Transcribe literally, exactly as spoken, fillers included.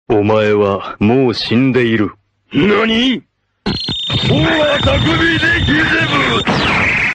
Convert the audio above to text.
お前はもう死んでいる。 何？王は匠で